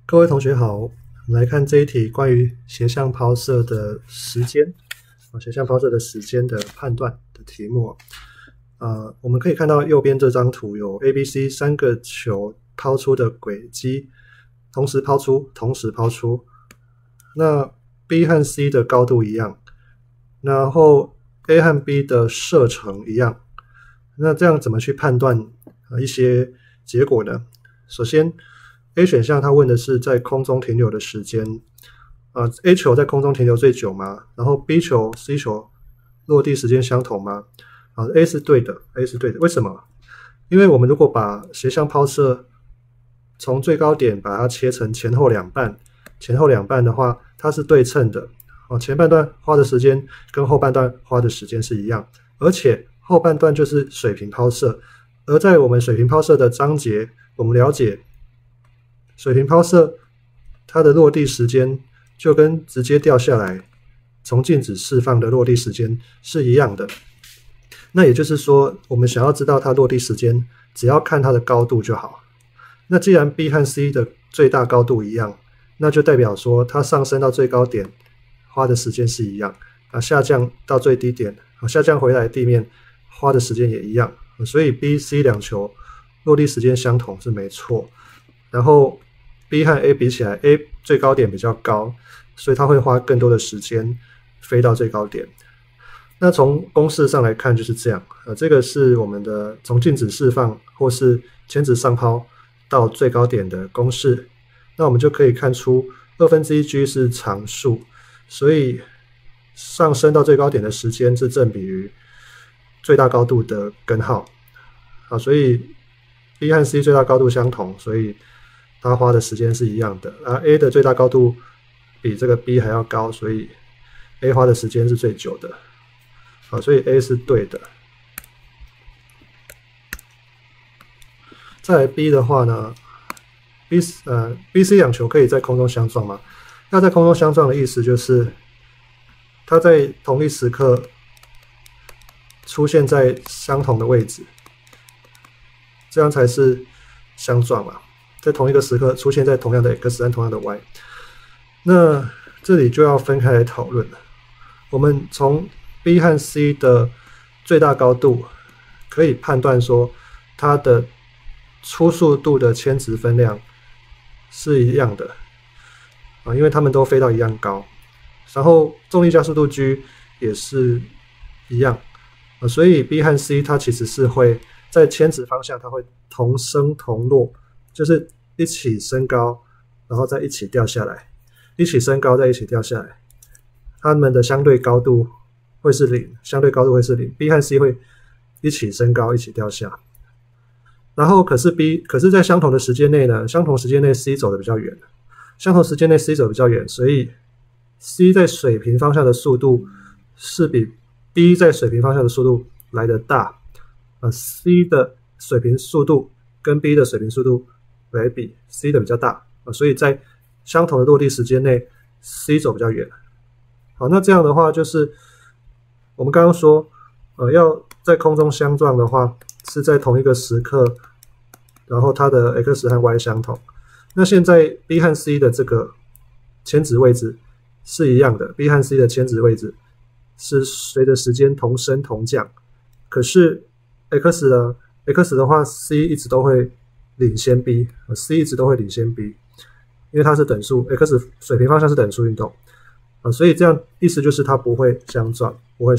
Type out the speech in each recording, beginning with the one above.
各位同学好，我们来看这一题关于斜向抛射的时间斜向抛射的时间的判断的题目。我们可以看到右边这张图有 A、B、C 三个球抛出的轨迹，同时抛出。那 B 和 C 的高度一样，然后 A 和 B 的射程一样。那这样怎么去判断一些结果呢？首先 A 选项它问的是在空中停留的时间，A 球在空中停留最久吗？然后 B 球、C 球落地时间相同吗？A 是对的，为什么？因为我们如果把斜向抛射从最高点把它切成前后两半的话，它是对称的，前半段花的时间跟后半段花的时间是一样，而且后半段就是水平抛射。而在我们水平抛射的章节，我们了解水平抛射它的落地时间就跟直接掉下来从静止释放的落地时间是一样的。那也就是说，我们想要知道它落地时间，只要看它的高度就好。那既然 B 和 C 的最大高度一样，那就代表说它上升到最高点花的时间是一样，下降到最低点下降回来地面花的时间也一样，所以 B、C 两球落地时间相同是没错。然后 B 和 A 比起来， A 最高点比较高，所以它会花更多的时间飞到最高点。那从公式上来看就是这样，这个是我们的从静止释放或是前指上抛到最高点的公式。那我们就可以看出1/2G 是常数，所以上升到最高点的时间是正比于最大高度的根号。所以 B 和 C 最大高度相同，所以它花的时间是一样的。A 的最大高度比这个 B 还要高，所以 A 花的时间是最久的。所以 A 是对的。再来 B 的话呢，B、C 两球可以在空中相撞吗？要在空中相撞的意思就是它在同一时刻出现在相同的位置，这样才是相撞嘛，在同一个时刻出现在同样的 X 和同样的 Y。 那这里就要分开来讨论了。我们从 B 和 C 的最大高度可以判断说它的初速度的牵值分量是一样的因为它们都飞到一样高，然后重力加速度 G 也是一样所以 B 和 C 它其实是会在牵值方向它会同升同落，就是一起升高然后再一起掉下来，一起升高再一起掉下来，它们的相对高度会是零，相对高度会是零。 B 和 C 会一起升高一起掉下，然后可是在相同的时间内呢，相同时间内 C 走的比较远，所以 C 在水平方向的速度是比 B 在水平方向的速度来得大C 的水平速度跟 B 的水平速度来比 C 的比较大所以在相同的落地时间内 C 走比较远。好，那这样的话就是我们刚刚说要在空中相撞的话是在同一个时刻，然后它的 X 和 Y 相同。那现在 B 和 C 的这个牵值位置是一样的， B 和 C 的牵值位置是随着时间同升同降，可是 X 的话 C 一直都会领先 B， C 一直都会领先 B， 因为它是等速 X 水平方向是等速运动所以这样意思就是它不会相撞，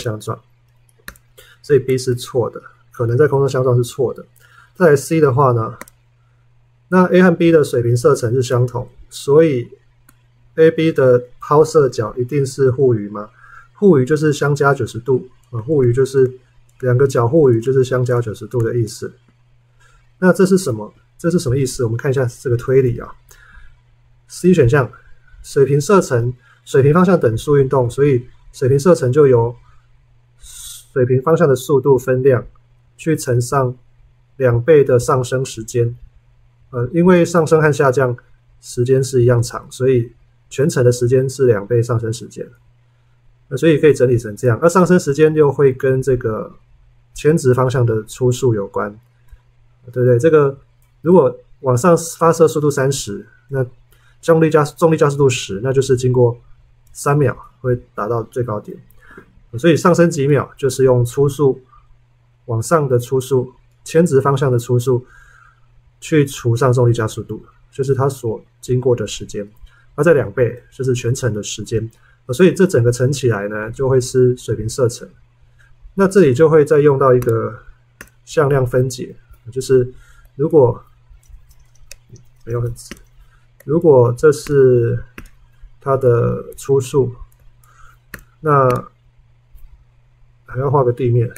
所以 B 是错的，可能在空中相撞是错的。再来 C 的话呢，那 A 和 B 的水平射程是相同，所以 AB 的抛射角一定是互余吗？互余就是相加90度互余就是两个角互余就是相加90度的意思。那这是什么意思？我们看一下这个推理C 选项水平射程水平方向等速运动，所以水平射程就由水平方向的速度分量去乘上2倍的上升时间因为上升和下降时间是一样长，所以全程的时间是2倍上升时间所以可以整理成这样。而上升时间又会跟这个牵值方向的初速有关，对不对？这个如果往上发射速度30，那重力加速度10，那就是经过3秒会达到最高点。所以上升几秒就是用初速往上的初速，牵值方向的初速去除上重力加速度，就是它所经过的时间，那再2倍就是全程的时间。所以这整个乘起来呢，就会是水平射程。那这里就会再用到一个向量分解，就是如果没有很直，如果这是它的初速，那还要画个地面。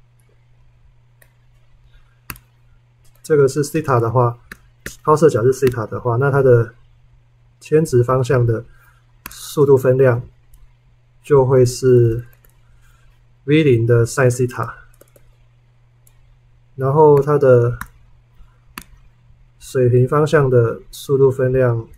这个是西塔的话，抛射角是西塔的话，那它的牵值方向的速度分量就会是 v0 的 sin 西塔，然后它的水平方向的速度分量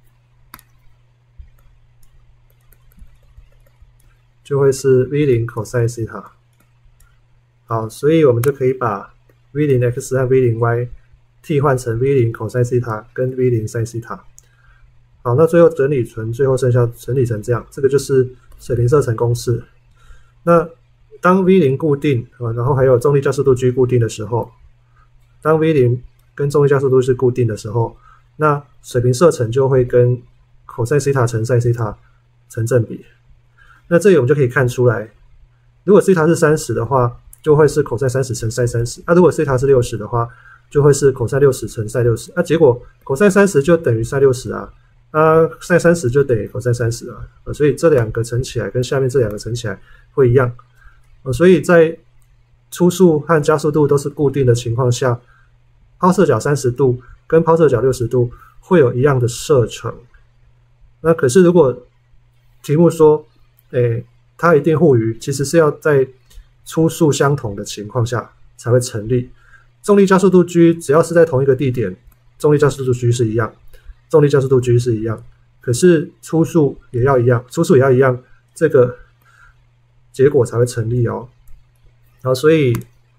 就会是 v0 cos 西塔。好，所以我们就可以把 v0x 和 v0y 替换成 v0 cos 西塔跟 v0 sin 西塔。好，那最后整理最后剩下整理成这样，这个就是水平射程公式。那当 v0 固定，然后还有重力加速度 g 固定的时候，当 v0 跟重力加速度是固定的时候，那水平射程就会跟 cos 西塔乘 sin 西塔成正比。那这里我们就可以看出来，如果西塔是30的话，就会是 cos 30乘 sin 30。那如果西塔是60的话，就会是 cos 60乘 sin 60。那结果 cos 30就等于 sin 60啊，sin 30就等于 cos 30啊。所以这两个乘起来跟下面这两个乘起来会一样。所以在初速和加速度都是固定的情况下，抛射角30度跟抛射角60度会有一样的射程。那可是如果题目说它一定互余，其实是要在初速相同的情况下才会成立。重力加速度 g 只要是在同一个地点，重力加速度 g 是一样，重力加速度 g 是一样，可是初速也要一样，这个结果才会成立哦。然后所以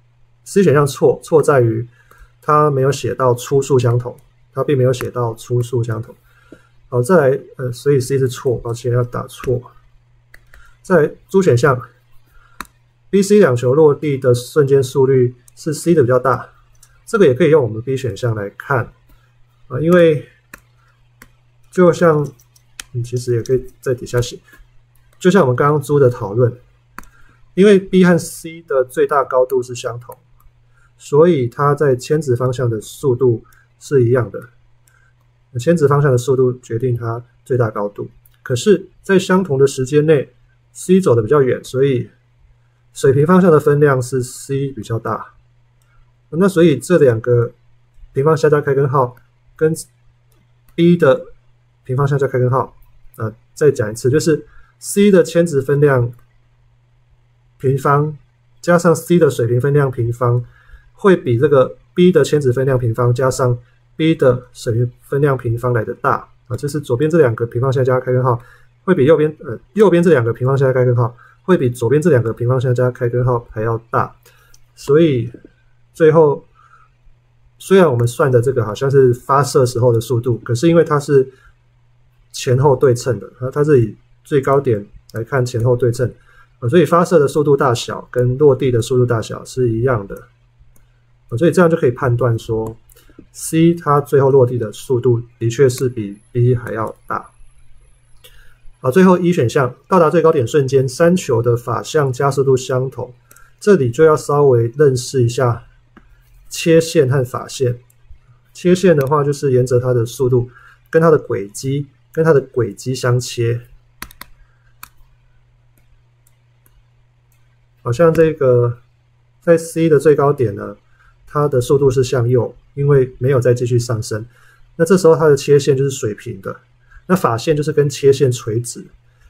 C 选项错在于它没有写到初速相同，它并没有写到初速相同。好，再来所以 C 是错，抱歉要打错。在D选项 ，B、C 两球落地的瞬间速率是 C 的比较大，这个也可以用我们 B 选项来看因为就像其实也可以在底下写，就像我们刚刚D的讨论，因为 B 和 C 的最大高度是相同，所以它在牵值方向的速度是一样的，牵值方向的速度决定它最大高度。可是，在相同的时间内 ，C 走的比较远，所以水平方向的分量是 C 比较大。那所以这两个平方向加开根号跟 B 的平方向加开根号，再讲一次，就是 C 的牵值分量平方加上 C 的水平分量平方，会比这个 B 的牵值分量平方加上 B 的水平分量平方来的大就是左边这两个平方向加开根号会比右边这两个平方向加开根号会比左边这两个平方向加开根号还要大。所以最后虽然我们算的这个好像是发射时候的速度，可是因为它是前后对称的，它是以最高点来看前后对称，所以发射的速度大小跟落地的速度大小是一样的，所以这样就可以判断说 C 它最后落地的速度的确是比 B 还要大。最后E选项，到达最高点瞬间3球的法向加速度相同，这里就要稍微认识一下切线和法线。切线的话就是沿着它的速度跟它的轨迹相切。好像这个在 C 的最高点呢，它的速度是向右，因为没有再继续上升。那这时候它的切线就是水平的，那法线就是跟切线垂直，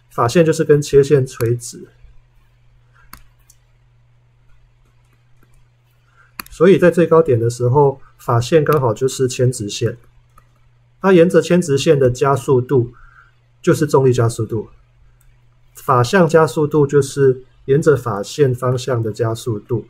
所以在最高点的时候，法线刚好就是牵直线，它沿着牵直线的加速度就是重力加速度，法向加速度就是沿着法线方向的加速度。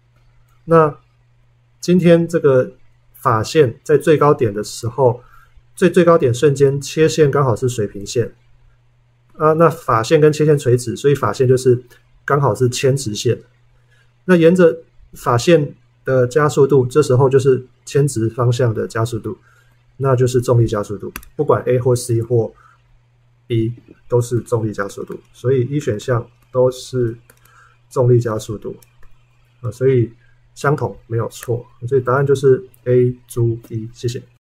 那今天这个法线在最高点的时候最高点瞬间切线刚好是水平线啊，那法线跟切线垂直，所以法线就是刚好是牵直线。那沿着法线的加速度，这时候就是牵直方向的加速度，那就是重力加速度。不管 A 或 C 或 B 都是重力加速度，所以一选项都是重力加速度所以相同没有错，所以答案就是 A、猪、E。谢谢。